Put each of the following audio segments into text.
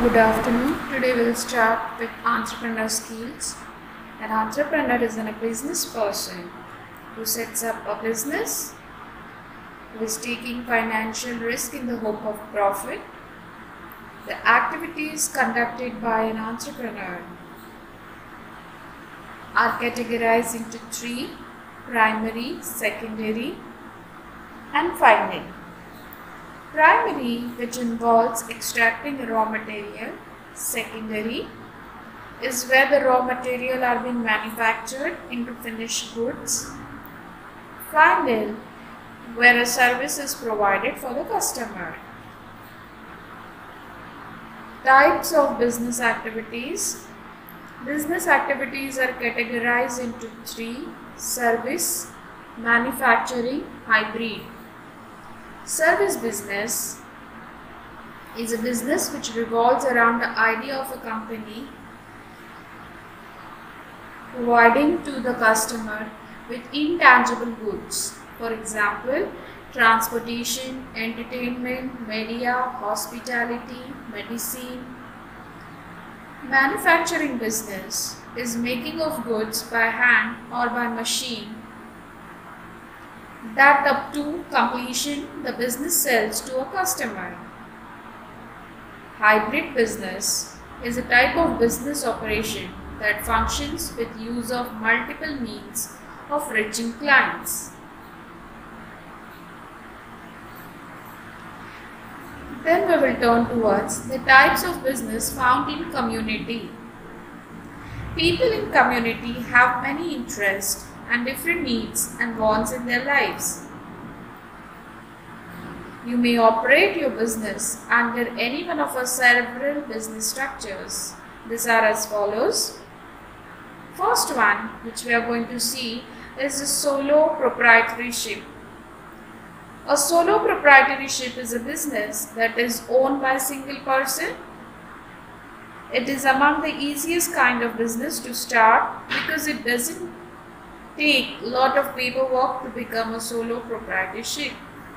Good afternoon. Today we'll start with entrepreneur skills. An entrepreneur is a business person who sets up a business, who is taking financial risk in the hope of profit. The activities conducted by an entrepreneur are categorized into three: primary, secondary, and final. Primary, which involves extracting raw material. Secondary is where the raw material are being manufactured into finished goods. Final, where a service is provided for the customer. Types of business activities. Business activities are categorized into three: service, manufacturing, hybrid. Service business is a business which revolves around the idea of a company providing to the customer with intangible goods. For example, transportation, entertainment, media, hospitality, medicine. Manufacturing business is making of goods by hand or by machine that up to completion the business sells to a customer. Hybrid business is a type of business operation that functions with use of multiple means of reaching clients. Then we will turn towards the types of business found in community. People in community have many interests and different needs and wants in their lives. You may operate your business under any one of our several business structures. These are as follows. First one, which we are going to see, is the solo proprietorship. A solo proprietorship is a business that is owned by a single person. It is among the easiest kind of business to start because it doesn't take a lot of paperwork to become a solo proprietorship.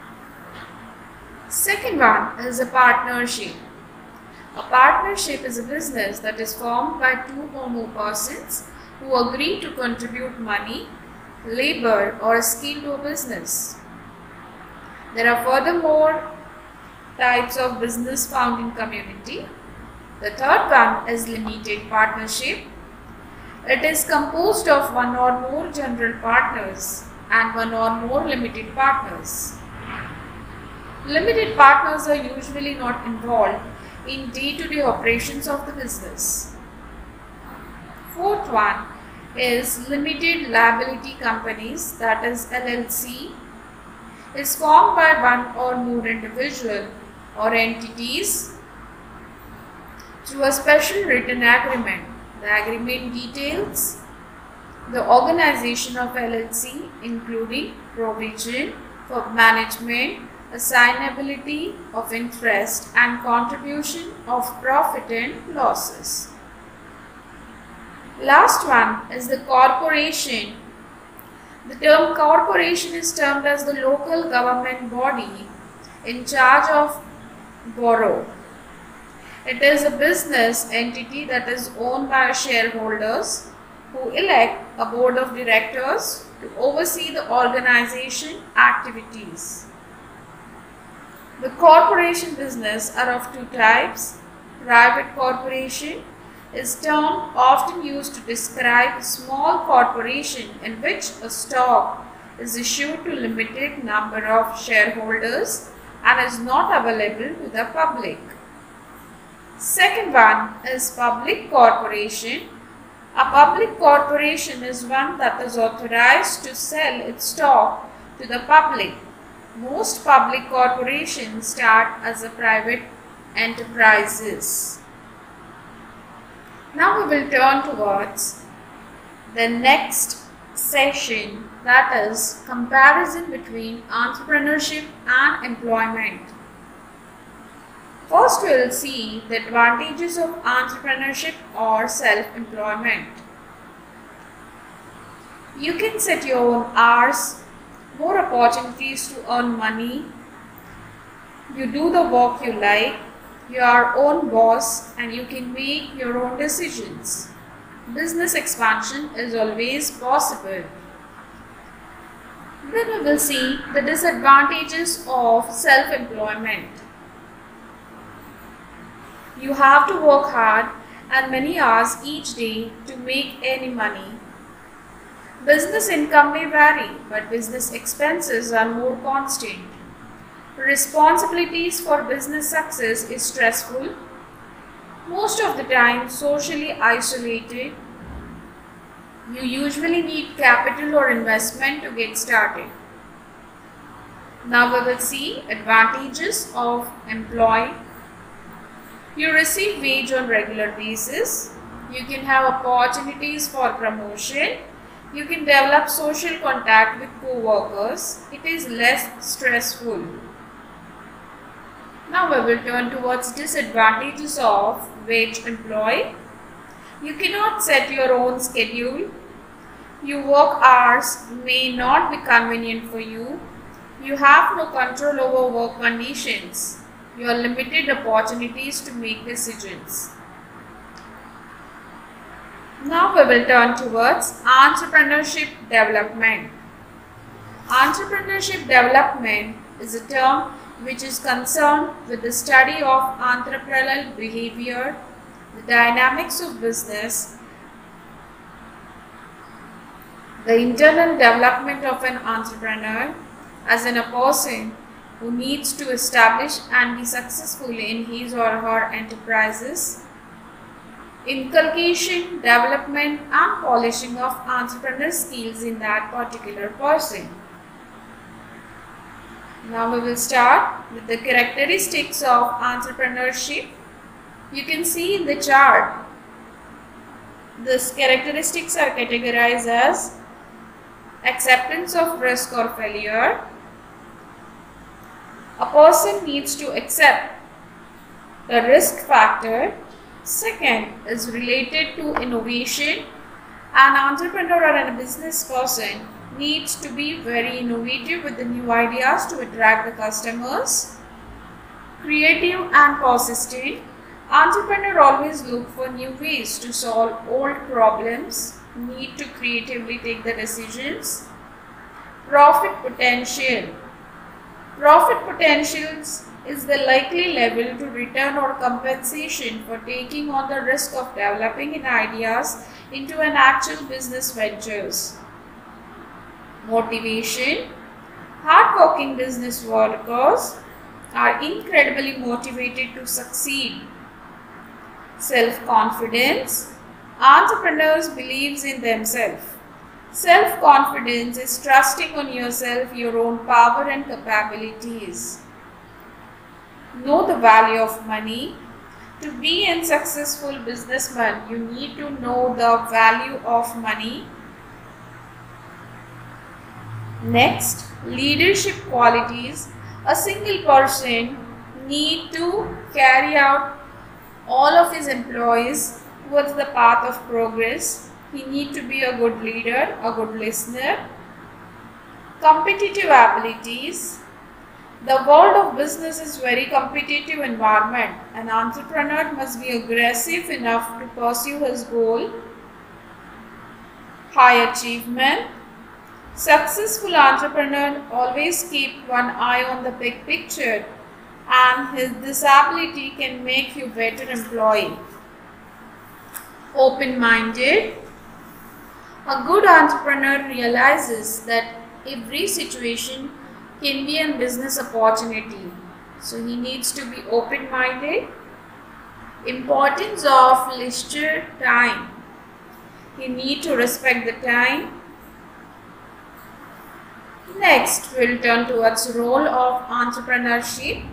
Second one is a partnership. A partnership is a business that is formed by two or more persons who agree to contribute money, labor, or skill to a business. There are furthermore types of business found in community. The third one is limited partnership. It is composed of one or more general partners and one or more limited partners. Limited partners are usually not involved in day-to-day operations of the business. Fourth one is limited liability companies, that is LLC, is formed by one or more individual or entities through a special written agreement. The agreement details the organization of LLC, including provision for management, assignability of interest, and contribution of profit and losses. Last one is the corporation. The term corporation is termed as the local government body in charge of borough. It is a business entity that is owned by shareholders who elect a board of directors to oversee the organization activities. The corporation business are of two types. Private corporation is term often used to describe a small corporation in which a stock is issued to a limited number of shareholders and is not available to the public. Second one is public corporation. A public corporation is one that is authorized to sell its stock to the public. Most public corporations start as a private enterprises. Now we will turn towards the next session, that is comparison between entrepreneurship and employment. First we will see the advantages of entrepreneurship or self-employment. You can set your own hours, more opportunities to earn money. You do the work you like. You are your own boss and you can make your own decisions. Business expansion is always possible. Then we will see the disadvantages of self-employment. You have to work hard and many hours each day to make any money. Business income may vary, but business expenses are more constant. Responsibilities for business success is stressful, most of the time socially isolated. You usually need capital or investment to get started. Now we will see advantages of employee. You receive wage on regular basis. You can have opportunities for promotion. You can develop social contact with co-workers. It is less stressful. Now we will turn towards disadvantages of wage employee. You cannot set your own schedule. Your work hours may not be convenient for you. You have no control over work conditions. You are limited opportunities to make decisions. Now we will turn towards entrepreneurship development. Entrepreneurship development is a term which is concerned with the study of entrepreneurial behavior, the dynamics of business, the internal development of an entrepreneur as in a person who needs to establish and be successful in his or her enterprises, inculcation, development and polishing of entrepreneurial skills in that particular person. Now we will start with the characteristics of entrepreneurship. You can see in the chart, these characteristics are categorized as acceptance of risk or failure. A person needs to accept the risk factor. Second is related to innovation. An entrepreneur or a business person needs to be very innovative with the new ideas to attract the customers. Creative and persistent. Entrepreneur always look for new ways to solve old problems, need to creatively take the decisions. Profit potential. Profit potentials is the likely level to return or compensation for taking on the risk of developing an ideas into an actual business ventures. Motivation. Hardworking business workers are incredibly motivated to succeed. Self-confidence. Entrepreneurs believes in themselves. Self-confidence is trusting on yourself, your own power and capabilities. Know the value of money. To be a successful businessman, you need to know the value of money. Next, leadership qualities. A single person need to carry out all of his employees towards the path of progress. He need to be a good leader, a good listener. Competitive abilities. The world of business is very competitive environment. An entrepreneur must be aggressive enough to pursue his goal. High achievement. Successful entrepreneur always keep one eye on the big picture, and this ability can make you better employee. Open-minded. A good entrepreneur realizes that every situation can be a business opportunity. So he needs to be open-minded. Importance of leisure time. He needs to respect the time. Next, we will turn towards the role of entrepreneurship.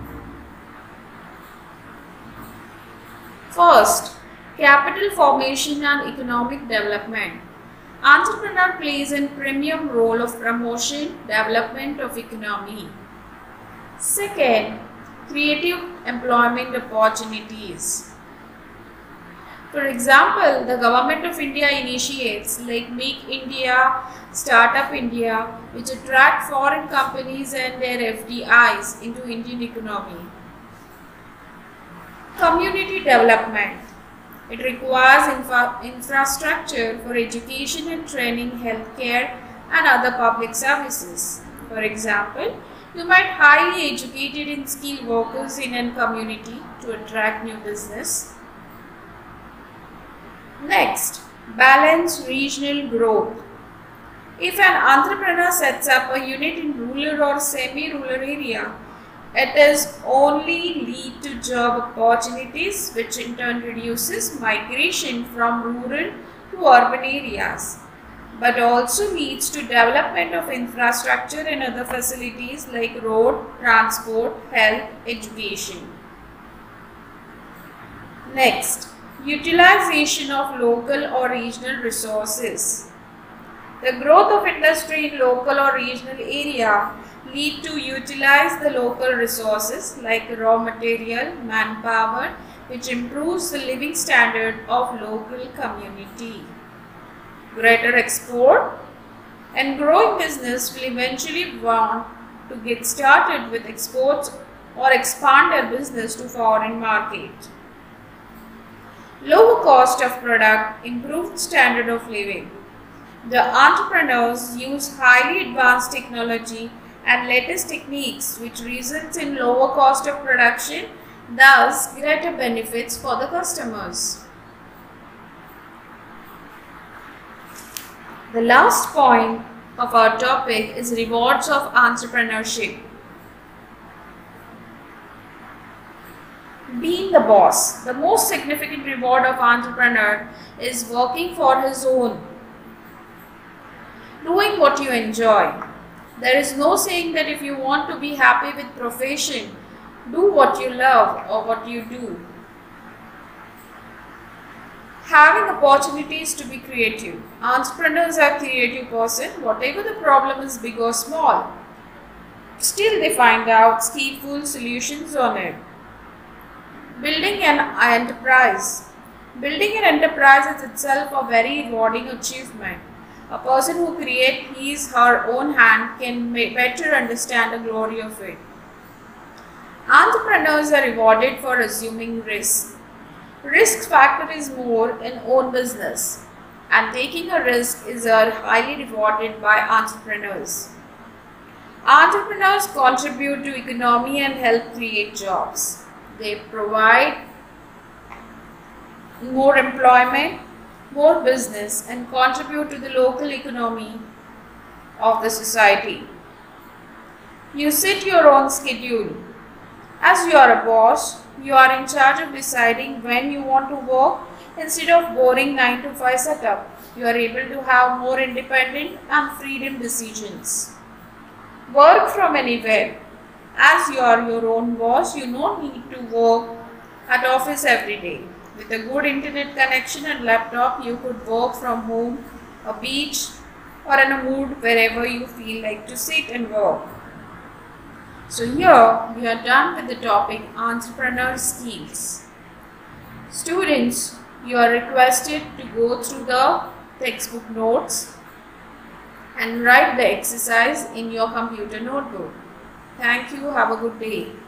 First, capital formation and economic development. Entrepreneur plays a premium role of promotion, development of economy. Second, creative employment opportunities. For example, the Government of India initiates like Make India, Startup India, which attract foreign companies and their FDIs into Indian economy. Community development. It requires infrastructure for education and training, healthcare, and other public services. For example, you might highly educated and skilled workers in a community to attract new business. Next, balance regional growth. If an entrepreneur sets up a unit in rural or semi-rural area, it is only lead to job opportunities, which in turn reduces migration from rural to urban areas, but also leads to development of infrastructure and other facilities like road, transport, health, education. Next, utilization of local or regional resources. The growth of industry in local or regional area lead to utilize the local resources like raw material, manpower, which improves the living standard of local community. Greater export and growing business will eventually want to get started with exports or expand their business to foreign market. Lower cost of product, improved standard of living. The entrepreneurs use highly advanced technology and latest techniques, which results in lower cost of production, thus greater benefits for the customers. The last point of our topic is rewards of entrepreneurship. Being the boss. The most significant reward of entrepreneur is working for his own, doing what you enjoy. There is no saying that if you want to be happy with profession, do what you love or what you do. Having opportunities to be creative. Entrepreneurs are creative person, whatever the problem is, big or small. Still they find out skillful solutions on it. Building an enterprise. Building an enterprise is itself a very rewarding achievement. A person who creates his/her own hand can better understand the glory of it. Entrepreneurs are rewarded for assuming risk. Risk factor is more in own business, and taking a risk is highly rewarded by entrepreneurs. Entrepreneurs contribute to economy and help create jobs. They provide more employment, more business, and contribute to the local economy of the society. You set your own schedule. As you are a boss, you are in charge of deciding when you want to work instead of boring 9 to 5 setup. You are able to have more independent and freedom decisions. Work from anywhere. As you are your own boss, you don't need to work at office every day. With a good internet connection and laptop, you could work from home, a beach, or in a mood wherever you feel like to sit and work. So here we are done with the topic entrepreneur skills. Students, you are requested to go through the textbook notes and write the exercise in your computer notebook. Thank you. Have a good day.